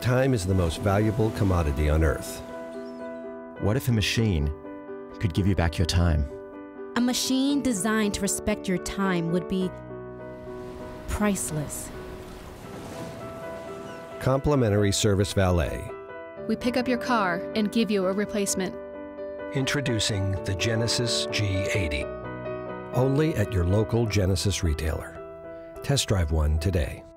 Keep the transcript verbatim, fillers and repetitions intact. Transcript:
time is the most valuable commodity on Earth. What if a machine could give you back your time? A machine designed to respect your time would be priceless. Complimentary service valet. We pick up your car and give you a replacement. Introducing the Genesis G eighty. Only at your local Genesis retailer. Test drive one today.